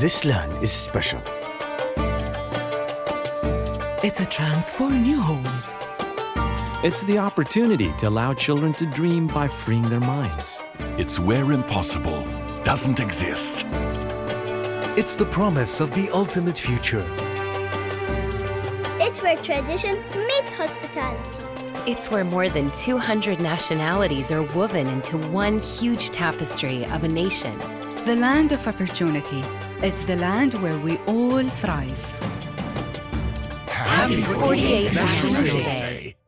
This land is special. It's a chance for new homes. It's the opportunity to allow children to dream by freeing their minds. It's where impossible doesn't exist. It's the promise of the ultimate future. It's where tradition meets hospitality. It's where more than 200 nationalities are woven into one huge tapestry of a nation. The land of opportunity. It's the land where we all thrive. Happy 48th National Day.